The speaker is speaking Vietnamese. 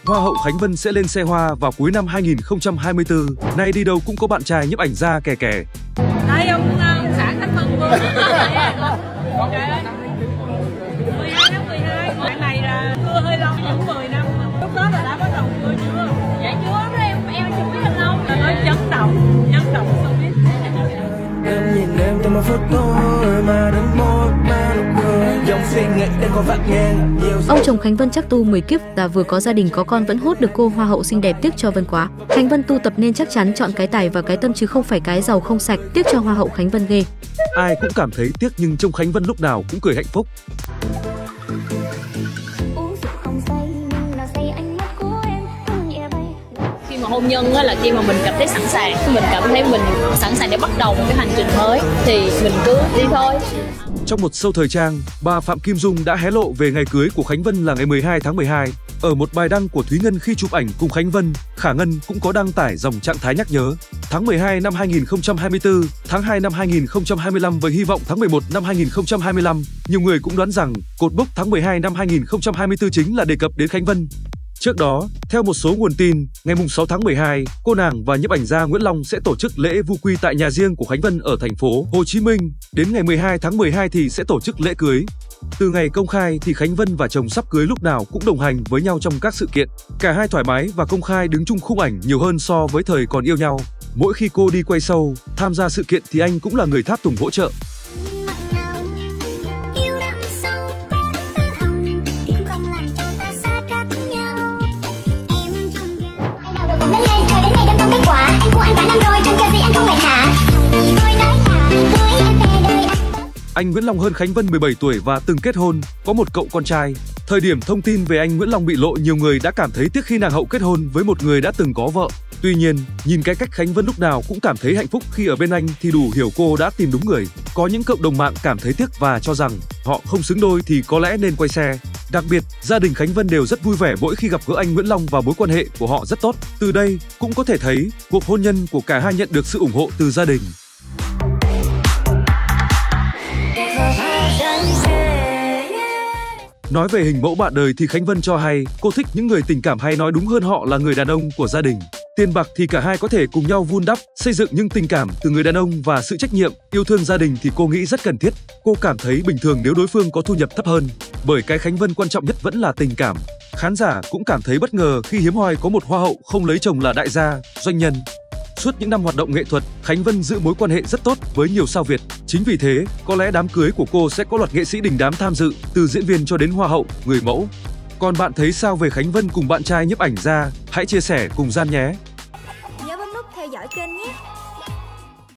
Hoa hậu Khánh Vân sẽ lên xe hoa vào cuối năm 2024. Nay đi đâu cũng có bạn trai nhiếp ảnh gia kè kè. Đây ông xã Khánh Vân vừa. Trời ơi. 12 tháng 12. Cái này là cưa hơi lâu, những 10 năm. Lúc đó là đã bắt đầu cưa chưa? Dạ chưa, em chưa biết anh lâu. Nói chấn động showbiz. Em nhìn em trong một phút thôi mà đến một mà nụ cười dòng suy nghĩ đang còn vắt ngang. Ông chồng Khánh Vân chắc tu 10 kiếp và vừa có gia đình có con vẫn hốt được cô hoa hậu xinh đẹp, tiếc cho Vân quá. Khánh Vân tu tập nên chắc chắn chọn cái tài và cái tâm chứ không phải cái giàu không sạch, tiếc cho hoa hậu Khánh Vân ghê. Ai cũng cảm thấy tiếc nhưng trông Khánh Vân lúc nào cũng cười hạnh phúc. Khi mà hôn nhân là khi mà mình cảm thấy sẵn sàng, mình cảm thấy mình sẵn sàng để bắt đầu một cái hành trình mới thì mình cứ đi thôi. Trong một show thời trang, bà Phạm Kim Dung đã hé lộ về ngày cưới của Khánh Vân là ngày 12 tháng 12. Ở một bài đăng của Thúy Ngân khi chụp ảnh cùng Khánh Vân, Khả Ngân cũng có đăng tải dòng trạng thái nhắc nhớ tháng 12 năm 2024, tháng 2 năm 2025 với hy vọng tháng 11 năm 2025. Nhiều người cũng đoán rằng cột mốc tháng 12 năm 2024 chính là đề cập đến Khánh Vân. Trước đó, theo một số nguồn tin, ngày 6 tháng 12, cô nàng và nhiếp ảnh gia Nguyễn Long sẽ tổ chức lễ vu quy tại nhà riêng của Khánh Vân ở thành phố Hồ Chí Minh. Đến ngày 12 tháng 12 thì sẽ tổ chức lễ cưới. Từ ngày công khai thì Khánh Vân và chồng sắp cưới lúc nào cũng đồng hành với nhau trong các sự kiện. Cả hai thoải mái và công khai đứng chung khung ảnh nhiều hơn so với thời còn yêu nhau. Mỗi khi cô đi quay show, tham gia sự kiện thì anh cũng là người tháp tùng hỗ trợ. Anh Nguyễn Long hơn Khánh Vân 17 tuổi và từng kết hôn, có một cậu con trai. Thời điểm thông tin về anh Nguyễn Long bị lộ, nhiều người đã cảm thấy tiếc khi nàng hậu kết hôn với một người đã từng có vợ. Tuy nhiên, nhìn cái cách Khánh Vân lúc nào cũng cảm thấy hạnh phúc khi ở bên anh thì đủ hiểu cô đã tìm đúng người. Có những cộng đồng mạng cảm thấy tiếc và cho rằng họ không xứng đôi thì có lẽ nên quay xe. Đặc biệt, gia đình Khánh Vân đều rất vui vẻ mỗi khi gặp gỡ anh Nguyễn Long và mối quan hệ của họ rất tốt. Từ đây, cũng có thể thấy cuộc hôn nhân của cả hai nhận được sự ủng hộ từ gia đình. Nói về hình mẫu bạn đời thì Khánh Vân cho hay cô thích những người tình cảm, hay nói đúng hơn họ là người đàn ông của gia đình. Tiền bạc thì cả hai có thể cùng nhau vun đắp, xây dựng, nhưng tình cảm từ người đàn ông và sự trách nhiệm, yêu thương gia đình thì cô nghĩ rất cần thiết. Cô cảm thấy bình thường nếu đối phương có thu nhập thấp hơn, bởi cái Khánh Vân quan trọng nhất vẫn là tình cảm. Khán giả cũng cảm thấy bất ngờ khi hiếm hoi có một hoa hậu không lấy chồng là đại gia, doanh nhân. Suốt những năm hoạt động nghệ thuật, Khánh Vân giữ mối quan hệ rất tốt với nhiều sao Việt. Chính vì thế, có lẽ đám cưới của cô sẽ có loạt nghệ sĩ đình đám tham dự, từ diễn viên cho đến hoa hậu, người mẫu. Còn bạn thấy sao về Khánh Vân cùng bạn trai nhiếp ảnh gia? Hãy chia sẻ cùng Gian nhé! Nhớ bấm nút theo dõi kênh nhé!